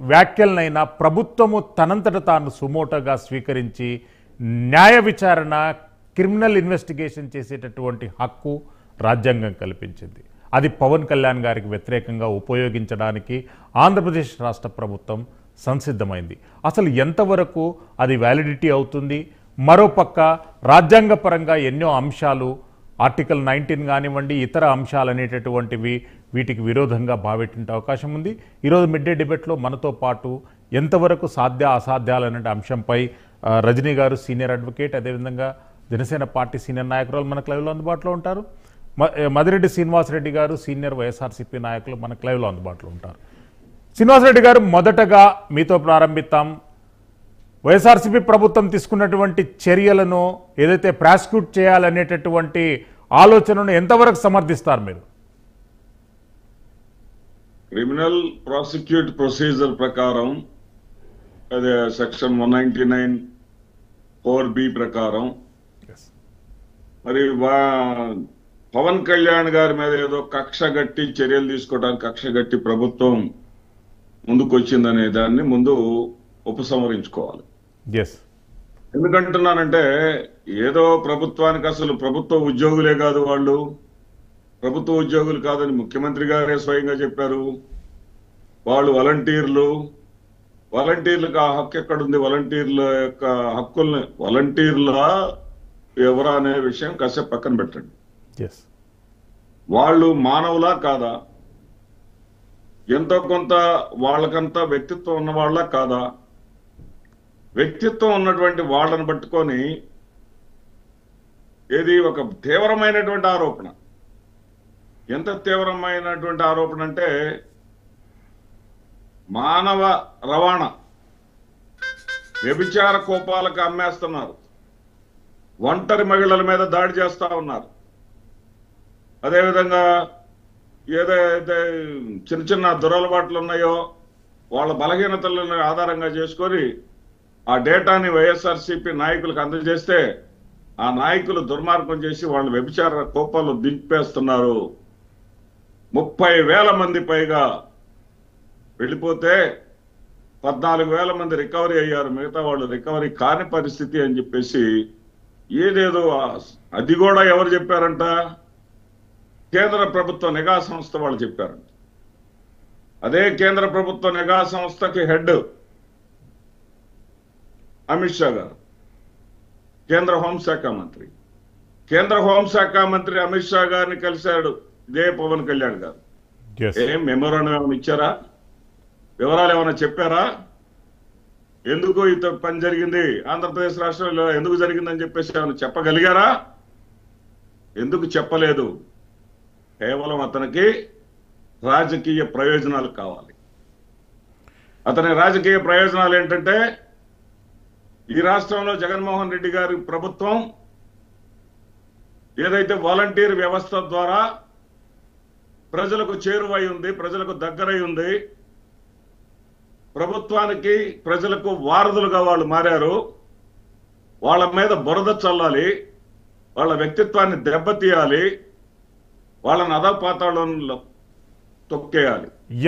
వ్యాఖ్యలనైనా ప్రభుత్వము తనంతట తాను సుమోటోగా స్వీకరించి న్యాయ విచారణ క్రిమినల్ ఇన్వెస్టిగేషన్ చేసేటటువంటి హక్కు రాజ్యాంగం కల్పించింది. అది పవన్ కళ్యాణ్ గారికి వ్యతిరేకంగా ఉపయోగించడానికి ఆంధ్రప్రదేశ్ రాష్ట్ర ప్రభుత్వం సంసిద్ధమైంది. అసలు ఎంతవరకు అది వ్యాలిడిటీ అవుతుంది? మరోపక్క రాజ్యాంగపరంగా ఎన్నో అంశాలు ఆర్టికల్ 19 కానివ్వండి, ఇతర అంశాలు అనేటటువంటివి వీటికి విరోధంగా భావించే అవకాశం ఉంది. ఈరోజు మిడ్ డే డిబేట్లో మనతో పాటు ఎంతవరకు సాధ్య అసాధ్యాలనే అంశంపై రజనీ గారు సీనియర్ అడ్వకేట్, అదేవిధంగా జనసేన పార్టీ సీనియర్ నాయకురాలు మనకు లైవ్లో అందుబాటులో ఉంటారు. మదిరెడ్డి శ్రీనివాసరెడ్డి గారు సీనియర్ వైఎస్ఆర్సీపీ నాయకులు మనకు లైవ్లో అందుబాటులో ఉంటారు. శ్రీనివాసరెడ్డి గారు, మొదటగా మీతో ప్రారంభిద్దాం. వైఎస్ఆర్సీపీ ప్రభుత్వం తీసుకున్నటువంటి చర్యలను ఏదైతే ప్రాసిక్యూట్ చేయాలనేటటువంటి ఆలోచనను ఎంతవరకు సమర్థిస్తారు మీరు? క్రిమినల్ ప్రాసిక్యూట్ ప్రొసీజర్ ప్రకారం అదే సెక్షన్ 199 4B ప్రకారం మరి పవన్ కళ్యాణ్ గారి మీద ఏదో కక్ష గట్టి చర్యలు తీసుకోవడానికి కక్ష గట్టి ప్రభుత్వం ముందుకు వచ్చిందనే దాన్ని ముందు ఉపసంహరించుకోవాలి. ఎందుకంటున్నానంటే ఏదో ప్రభుత్వానికి అసలు ప్రభుత్వ ఉద్యోగులే కాదు, వాళ్ళు ప్రభుత్వ ఉద్యోగులు కాదని ముఖ్యమంత్రి గారే స్వయంగా చెప్పారు. వాళ్ళు వాలంటీర్లకు ఆ హక్కు ఎక్కడుంది? వాలంటీర్ల యొక్క హక్కుల్ని వాలంటీర్ల ఎవరా అనే విషయం కాసేపు పక్కన పెట్టండి. వాళ్ళు మానవులా కాదా? ఎంతో కొంత వాళ్ళకంతా వ్యక్తిత్వం ఉన్న వాళ్ళ కాదా? వ్యక్తిత్వం ఉన్నటువంటి వాళ్ళని పట్టుకొని ఏది ఒక తీవ్రమైనటువంటి ఆరోపణ. ఎంత తీవ్రమైనటువంటి ఆరోపణ అంటే మానవ రవాణా, వ్యభిచార కోపాలకు అమ్మేస్తున్నారు, ఒంటరి మహిళల మీద దాడి చేస్తా ఉన్నారు. అదేవిధంగా ఏదైతే చిన్న చిన్న దురలవాట్లు ఉన్నాయో వాళ్ళ బలహీనతలను ఆధారంగా చేసుకొని ఆ డేటాని వైఎస్ఆర్సీపీ నాయకులకు అందజేస్తే ఆ నాయకులు దుర్మార్గం చేసి వాళ్ళు వ్యభిచార కోపాలు దింపేస్తున్నారు. 30,000 మంది పైగా వెళ్ళిపోతే 14,000 మంది రికవరీ అయ్యారు. మిగతా వాళ్ళు రికవరీ కాని పరిస్థితి అని చెప్పేసి ఏదేదో, అది కూడా ఎవరు చెప్పారంట? కేంద్ర ప్రభుత్వ నిఘా సంస్థ వాళ్ళు చెప్పారంట. అదే కేంద్ర ప్రభుత్వ నిఘా సంస్థకి హెడ్ అమిత్ షా గారు, కేంద్ర హోంశాఖ మంత్రి. కేంద్ర హోంశాఖ మంత్రి అమిత్ షా గారిని కలిశాడు ఇదే పవన్ కళ్యాణ్ గారు. ఏం మెమోరాండం ఏమైనా ఇచ్చారా? వివరాలు ఏమైనా చెప్పారా? ఎందుకు ఇంత పని జరిగింది, ఆంధ్రప్రదేశ్ రాష్ట్రంలో ఎందుకు జరిగిందని చెప్పేసి ఏమైనా చెప్పగలిగారా? ఎందుకు చెప్పలేదు? కేవలం అతనికి రాజకీయ ప్రయోజనాలు కావాలి. అతని రాజకీయ ప్రయోజనాలు ఏంటంటే ఈ రాష్ట్రంలో జగన్మోహన్ రెడ్డి గారి ప్రభుత్వం ఏదైతే వాలంటీర్ వ్యవస్థ ద్వారా ప్రజలకు చేరువై ఉంది, ప్రజలకు దగ్గరై ఉంది, ప్రభుత్వానికి ప్రజలకు వారధులుగా వాళ్ళు మారారు. వాళ్ళ మీద బురద చల్లాలి, వాళ్ళ వ్యక్తిత్వాన్ని దెబ్బతీయాలి, వాళ్ళని అధపాతాళంలో తొక్కేయాలి.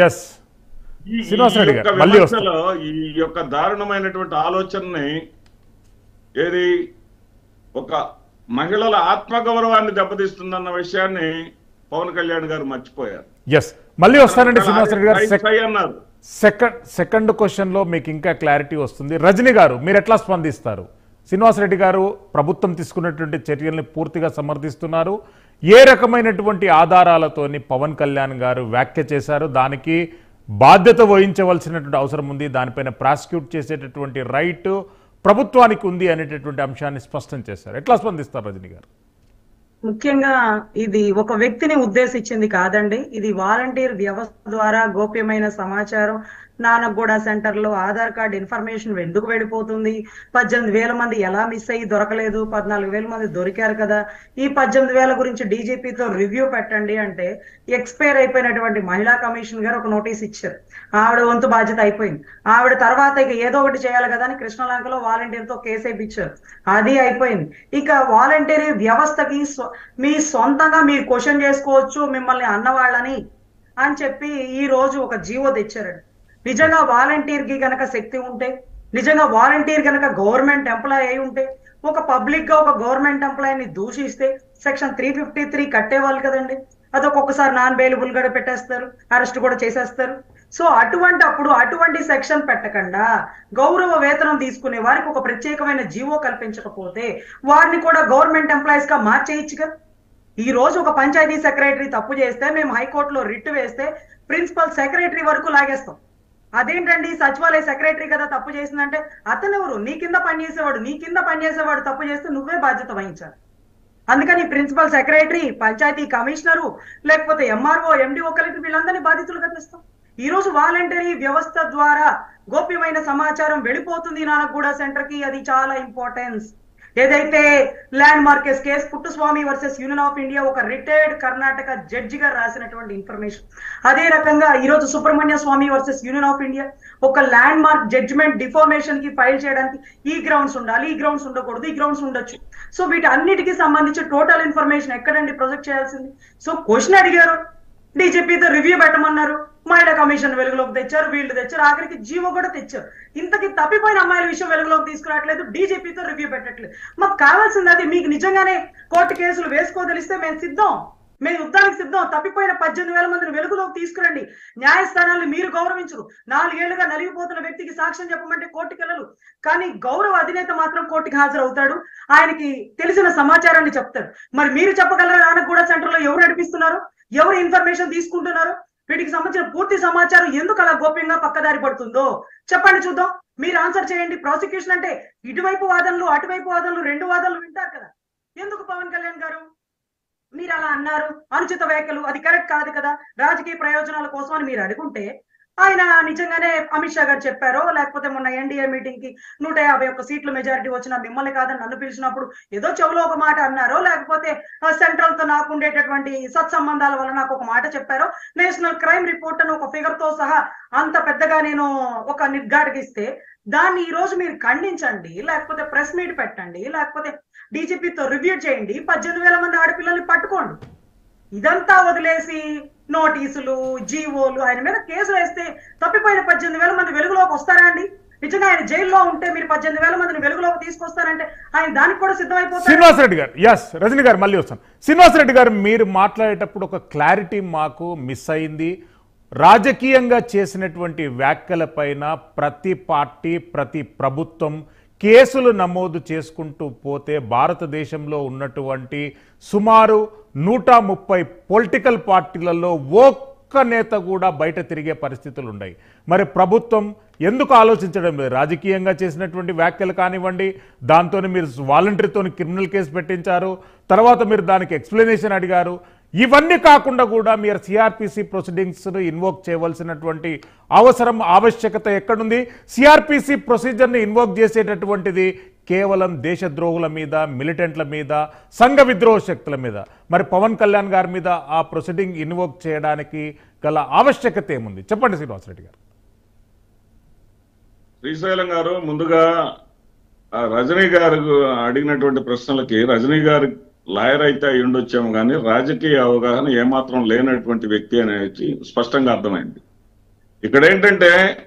ఈ యొక్క దారుణమైనటువంటి ఆలోచనని ఏది ఒక మహిళల ఆత్మగౌరవాన్ని దెబ్బతీస్తుందన్న విషయాన్ని పవన్ కళ్యాణ్ గారు మర్చిపోయారు. మళ్ళీ వస్తానండి శ్రీనివాసరెడ్డి గారు. సెకండ్ క్వశ్చన్ లో మీకు ఇంకా క్లారిటీ వస్తుంది. రజనీ గారు, మీరు ఎట్లా స్పందిస్తారు? శ్రీనివాసరెడ్డి గారు ప్రభుత్వం తీసుకున్నటువంటి చర్యల్ని పూర్తిగా సమర్థిస్తున్నారు. ఏ రకమైనటువంటి ఆధారాలతోని పవన్ కళ్యాణ్ గారు వ్యాఖ్య చేశారు? దానికి బాధ్యత వహించవలసినటువంటి అవసరం ఉంది, దానిపైన ప్రాసిక్యూట్ చేసేటటువంటి రైట్ ప్రభుత్వానికి ఉంది అనేటటువంటి అంశాన్ని స్పష్టం చేశారు. ఎట్లా స్పందిస్తారు రజనీ గారు? ముఖ్యంగా ఇది ఒక వ్యక్తిని ఉద్దేశించింది కాదండి. ఇది వాలంటీర్ వ్యవస్థ ద్వారా గోప్యమైన సమాచారం నానగూడ సెంటర్ లో ఆధార్ కార్డు ఇన్ఫర్మేషన్ ఎందుకు వెళ్ళిపోతుంది, 18,000 మంది ఎలా మిస్ అయ్యి దొరకలేదు, 14,000 మంది దొరికారు కదా, ఈ 18,000 గురించి డీజీపీతో రివ్యూ పెట్టండి అంటే ఎక్స్పైర్ అయిపోయినటువంటి మహిళా కమిషన్ గారు ఒక నోటీస్ ఇచ్చారు. ఆవిడ వంతు బాధ్యత అయిపోయింది. ఆవిడ తర్వాత ఇక ఏదో ఒకటి చేయాలి కదా అని కృష్ణలంకలో వాలంటీర్ తో కేసు వేయించారు, అది అయిపోయింది. ఇక వాలంటీర్ వ్యవస్థకి మీ సొంతంగా మీరు క్వశ్చన్ చేసుకోవచ్చు మిమ్మల్ని అన్నవాళ్ళని అని చెప్పి ఈ రోజు ఒక జీవో తెచ్చారండి. నిజంగా వాలంటీర్ కి గనక శక్తి ఉంటే, నిజంగా వాలంటీర్ గనక గవర్నమెంట్ ఎంప్లాయ్ అయి ఉంటే, ఒక పబ్లిక్ గా ఒక గవర్నమెంట్ ఎంప్లాయీని దూషిస్తే సెక్షన్ 353 కట్టేవాళ్ళు కదండి. అది ఒక్కొక్కసారి నాన్ బెయిలబుల్ గా పెట్టేస్తారు, అరెస్ట్ కూడా చేసేస్తారు. సో అటువంటి సెక్షన్ పెట్టకుండా గౌరవ వేతనం తీసుకునే వారికి ఒక ప్రత్యేకమైన జీవో కల్పించకపోతే వారిని కూడా గవర్నమెంట్ ఎంప్లాయీస్ గా మార్చేయచ్చుగా. ఈ రోజు ఒక పంచాయతీ సెక్రటరీ తప్పు చేస్తే మేము హైకోర్టులో రిట్ వేస్తే ప్రిన్సిపల్ సెక్రటరీ వరకు లాగేస్తాం. అదేంటండి, సచివాలయ సెక్రటరీ కదా తప్పు చేసిందంటే అతనెవరు? నీ కింద పనిచేసేవాడు తప్పు చేస్తే నువ్వే బాధ్యత వహించాలి. అందుకని ప్రిన్సిపల్ సెక్రటరీ, పంచాయతీ కమిషనరు, లేకపోతే ఎంఆర్ఓ, ఎండిఓ, కలెక్టర్ వీళ్ళందరినీ బాధితులుగా తెస్తాం. ఈ రోజు వాలంటరీ వ్యవస్థ ద్వారా గోప్యమైన సమాచారం వెళ్ళిపోతుంది నానగూడ సెంటర్ కి. అది చాలా ఇంపార్టెన్స్. ఏదైతే landmark case Puttaswamy versus Union of India ఒక రిటైర్డ్ కర్ణాటక జడ్జి గారు రాసినటువంటి ఇన్ఫర్మేషన్. అదే రకంగా ఈ రోజు Subramanian Swamy versus Union of India ఒక ల్యాండ్ మార్క్ జడ్జిమెంట్ డిఫార్మేషన్ కి ఫైల్ చేయడానికి ఈ గ్రౌండ్స్ ఉండాలి, ఈ గ్రౌండ్స్ ఉండకూడదు, ఈ గ్రౌండ్స్ ఉండొచ్చు. సో వీటన్నిటికీ సంబంధించి టోటల్ ఇన్ఫర్మేషన్ ఎక్కడండి ప్రొజెక్ట్ చేయాల్సింది? సో క్వశ్చన్ అడిగారు, డీజీపీతో రివ్యూ పెట్టమన్నారు, మహిళా కమిషన్ వెలుగులోకి తెచ్చారు, వీళ్ళు తెచ్చారు, ఆఖరికి జీవో కూడా తెచ్చారు. ఇంతకి తప్పిపోయిన అమ్మాయిల విషయం వెలుగులోకి తీసుకురావట్లేదు, డీజీపీతో రివ్యూ పెట్టట్లేదు. మాకు కావాల్సింది అది. మీకు నిజంగానే కోర్టు కేసులు వేసుకోదలిస్తే మేము సిద్ధం, మేము యుద్ధానికి సిద్ధం. తప్పిపోయిన 18,000 మందిని వెలుగులోకి తీసుకురండి. న్యాయస్థానాలను మీరు గౌరవించరు. 4 ఏళ్లుగా నలిగిపోతున్న వ్యక్తికి సాక్ష్యం చెప్పమంటే కోర్టుకి వెళ్ళరు, కానీ గౌరవ అధినేత మాత్రం కోర్టుకి హాజరవుతాడు, ఆయనకి తెలిసిన సమాచారాన్ని చెప్తాడు. మరి మీరు చెప్పగలరా నానగూడ సెంటర్ లో ఎవరు నడిపిస్తున్నారు, ఎవరు ఇన్ఫర్మేషన్ తీసుకుంటున్నారు, వీటికి సంబంధించిన పూర్తి సమాచారం ఎందుకు అలా గోప్యంగా పక్కదారి పడుతుందో చెప్పండి చూద్దాం. మీరు ఆన్సర్ చేయండి. ప్రాసిక్యూషన్ అంటే ఇటువైపు వాదనలు అటువైపు వాదనలు 2 వాదనలు వింటారు కదా. ఎందుకు పవన్ కళ్యాణ్ గారు మీరు అలా అన్నారు, అనుచిత వ్యాఖ్యలు, అది కరెక్ట్ కాదు కదా, రాజకీయ ప్రయోజనాల కోసం అని మీరు అడుగుంటే ఆయన నిజంగానే అమిత్ షా గారు చెప్పారో, లేకపోతే మొన్న ఎన్డీఏ మీటింగ్ కి 151 సీట్లు మెజారిటీ వచ్చిన మిమ్మల్ని కాదని నన్ను పిలిచినప్పుడు ఏదో చెవులో ఒక మాట అన్నారో, లేకపోతే సెంట్రల్ తో నాకు ఉండేటటువంటి సత్సంబంధాల వల్ల నాకు ఒక మాట చెప్పారో, నేషనల్ క్రైమ్ రిపోర్ట్ అని ఒక ఫిగర్ తో సహా అంత పెద్దగా నేను ఒక నిర్గాడిగిస్తే దాన్ని ఈ రోజు మీరు ఖండించండి, లేకపోతే ప్రెస్ మీట్ పెట్టండి, లేకపోతే డీజీపీతో రివ్యూ చేయండి, 18,000 మంది ఆడపిల్లల్ని పట్టుకోండి. ఇదంతా వదిలేసి నోటీసులు, జీవోలు, ఆయన మీద కేసులు వేస్తే తప్పిపోయిన 18,000 మంది వెలుగులోకి వస్తారా అండి? నిజంగా ఆయన జైల్లో ఉంటే మీరు 18,000 మందిని వెలుగులోకి తీసుకొస్తారంటే ఆయన దానికి కూడా సిద్ధమైపోతారు. శ్రీనివాసరెడ్డి గారు, ఎస్ రజనీ గారు మళ్ళీ వస్తాను. శ్రీనివాసరెడ్డి గారు, మీరు మాట్లాడేటప్పుడు ఒక క్లారిటీ మాకు మిస్ అయింది. రాజకీయంగా చేసినటువంటి వ్యాఖ్యలపైన ప్రతి పార్టీ, ప్రతి ప్రభుత్వం కేసులు నమోదు చేసుకుంటూ పోతే భారతదేశంలో ఉన్నటువంటి సుమారు 130 పొలిటికల్ పార్టీలలో ఒక్క నేత కూడా బయట తిరిగే పరిస్థితులు ఉన్నాయి. మరి ప్రభుత్వం ఎందుకు ఆలోచించడం లేదు? రాజకీయంగా చేసినటువంటి వ్యాఖ్యలు కానివ్వండి, దాంతో మీరు వాలంటరీతో క్రిమినల్ కేసు పెట్టించారు, తర్వాత మీరు దానికి ఎక్స్ప్లెనేషన్ అడిగారు. ఇవన్నీ కాకుండా కూడా మీరు సిఆర్పిసి ప్రొసీడింగ్స్ను ఇన్వోక్ చేయవలసినటువంటి అవసరం, ఆవశ్యకత ఎక్కడుంది? సిఆర్పిసి ప్రొసీజర్ని ఇన్వోక్ చేసేటటువంటిది కేవలం దేశద్రోహుల మీద, మిలిటెంట్ల మీద, సంఘ విద్రోహ శక్తుల మీద. మరి పవన్ కళ్యాణ్ గారి మీద ఆ ప్రొసీడింగ్ ఇన్వోక్ చేయడానికి గల ఆవశ్యకత ఏముంది? చెప్పండి శ్రీనివాసరెడ్డి గారు. శ్రీశైలం గారు, ముందుగా రజనీ గారు అడిగినటువంటి ప్రశ్నలకి, రజనీ గారు లాయర్ అయితే అయి ఉండొచ్చాము కానీ రాజకీయ అవగాహన ఏమాత్రం లేనటువంటి వ్యక్తి అనేది స్పష్టంగా అర్థమైంది. ఇక్కడ ఏంటంటే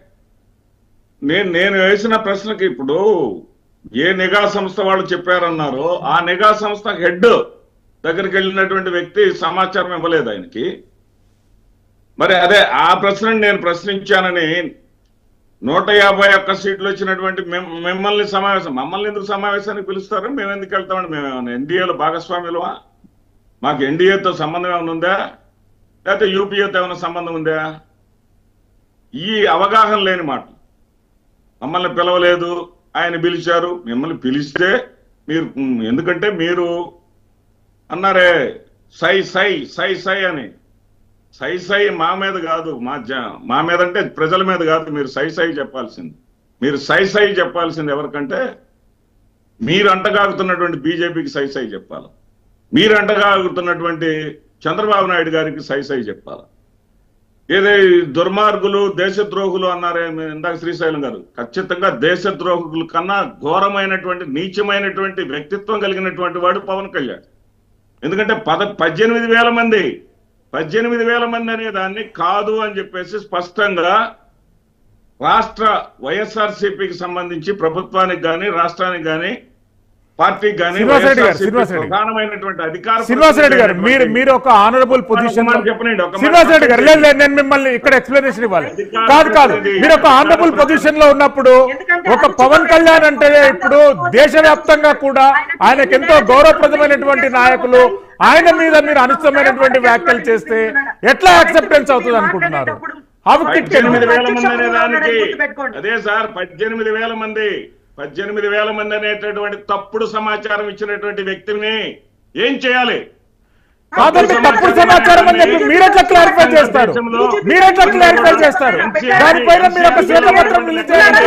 నేను వేసిన ప్రశ్నకి ఇప్పుడు ఏ నిఘా సంస్థ వాళ్ళు చెప్పారన్నారో ఆ నిఘా సంస్థ హెడ్ దగ్గరికి వెళ్ళినటువంటి వ్యక్తి సమాచారం ఇవ్వలేదు ఆయనకి. మరి అదే ఆ ప్రశ్నని నేను ప్రశ్నించానని 151 సీట్లు వచ్చినటువంటి మమ్మల్ని ఎందుకు సమావేశానికి పిలుస్తారు? మేము ఎందుకు వెళ్తామండి? మేము ఎన్డీఏలో భాగస్వామ్యులమా? మాకు ఎన్డీఏతో సంబంధం ఏమైనా ఉందా, లేకపోతే యూపీఏతో ఏమైనా సంబంధం ఉందా? ఈ అవగాహన లేని మాట. మమ్మల్ని పిలవలేదు, ఆయన పిలిచారు. మిమ్మల్ని పిలిస్తే మీరు, ఎందుకంటే మీరు అన్నారే సై సై సై సై అని, సై సై మా మీద కాదు, మా మీద అంటే ప్రజల మీద కాదు. మీరు సై సై చెప్పాల్సింది, మీరు సై సై చెప్పాల్సింది ఎవరికంటే మీరు అంటగాగుతున్నటువంటి బీజేపీకి సై సై చెప్పాలి, మీరు అంటగాగుతున్నటువంటి చంద్రబాబు నాయుడు గారికి సై సై చెప్పాలి. ఏదే దుర్మార్గులు, దేశద్రోహులు అన్నారే ఇందాక శ్రీశైలం గారు, ఖచ్చితంగా దేశద్రోహుల కన్నా ఘోరమైనటువంటి, నీచమైనటువంటి వ్యక్తిత్వం కలిగినటువంటి వాడు పవన్ కళ్యాణ్. ఎందుకంటే 18,000 మంది అనే దాన్ని కాదు అని చెప్పేసి స్పష్టంగా రాష్ట్ర వైఎస్ఆర్సీపీకి సంబంధించి ప్రభుత్వానికి గాని రాష్ట్రానికి గాని పార్టీకి గాని శ్రీనివాసరెడ్డి గారు, వైఎస్ఆర్సీపీ శ్రీనివాసరెడ్డి గారు. ప్రధానమైనటువంటి అధికారం శ్రీనివాసరెడ్డి గారు, మీరు ఒక ఆనరబుల్ పొజిషన్ శ్రీనివాసరెడ్డి గారు, లేదు నేను మిమ్మల్ని ఇక్కడ ఎక్స్ప్లెనేషన్ ఇవ్వాలి. కాదు మీరు ఒక ఆనరబుల్ పొజిషన్ లో ఉన్నప్పుడు ఒక పవన్ కళ్యాణ్ అంటే ఇప్పుడు దేశవ్యాప్తంగా కూడా ఆయనకు ఎంతో గౌరవప్రదమైనటువంటి నాయకులు, ఆయన మీద మీరు అనుచితమైనటువంటి వ్యాఖ్యలు చేస్తే ఎట్లా యాక్సెప్టెన్స్ అవుతుంది అనుకుంటున్నారు? 18,000 మంది అనే దానికి అదే సార్ 18,000 మంది 18,000 మంది అనేటటువంటి తప్పుడు సమాచారం ఇచ్చినటువంటి వ్యక్తిని ఏం చేయాలి? కాదండి, తప్పుడు సమాచారం అని చెప్పి మీరెట్లా క్లారిఫై చేస్తారు? దానిపైన మీరు ఒక శ్వేతపత్రం రిలీజ్ చేయండి.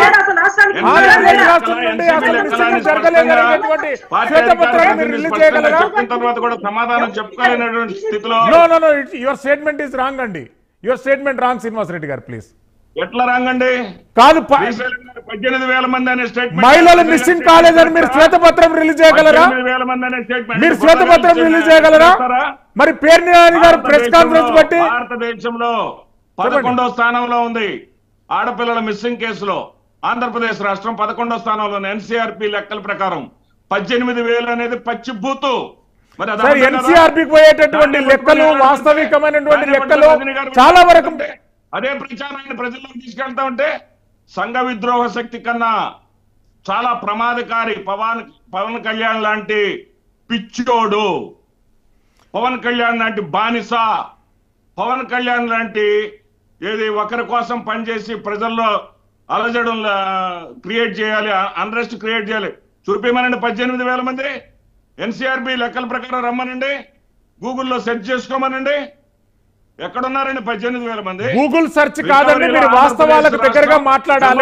చెప్పిన తర్వాత కూడా సమాధానం చెప్పుకోలేనటువంటి స్థితిలో యువర్ స్టేట్మెంట్ ఈస్ రాంగ్ అండి. యువర్ స్టేట్మెంట్ రాంగ్ శ్రీనివాసరెడ్డి గారు, ప్లీజ్. ఎట్లా రాంగండి? కాదు, 18,000 మంది అనే స్టేట్మెంట్, మహిళలు మిస్సింగ్ కాలేదని మీరు శ్వేతపత్రం రిలీజ్ చేయగలరా? 18,000 మంది అనే స్టేట్మెంట్ మీరు శ్వేతపత్రం రిలీజ్ చేయగలరా? మరి పేర్ని గారు ప్రెస్ కాన్ఫరెన్స్ బట్టి భారతదేశంలో 11వ స్థానంలో ఉంది ఆడపిల్లల మిస్సింగ్ కేసులో. ఆంధ్రప్రదేశ్ రాష్ట్రం 11వ స్థానంలో ఉంది. ఎన్సీఆర్పీ లెక్కల ప్రకారం 18,000 అనేది పచ్చిబూతు. మరి ఎన్సీఆర్పీకి పోయేటటువంటి లెక్కలు వాస్తవికమైనటువంటి లెక్కలు చాలా వరకు అదే ప్రచారాన్ని ప్రజల్లోకి తీసుకెళ్తా ఉంటే సంఘ విద్రోహ శక్తి కన్నా చాలా ప్రమాదకారి పవన్ కళ్యాణ్ లాంటి పిచ్చోడు, పవన్ కళ్యాణ్ లాంటి బానిస, పవన్ కళ్యాణ్ లాంటి ఒకరి కోసం పనిచేసి ప్రజల్లో అలజడం క్రియేట్ చేయాలి, అన్రెస్ట్ క్రియేట్ చేయాలి. చూపిమనండి 18,000 మంది. ఎన్సీఆర్బీ లెక్కల ప్రకారం రమ్మనండి, గూగుల్లో సెర్చ్ చేసుకోమనండి. ఎక్కడున్నారండి 18,000 మంది? గూగుల్ సెర్చ్ కాదండి, మీరు వాస్తవాలకు దగ్గరగా మాట్లాడాలి.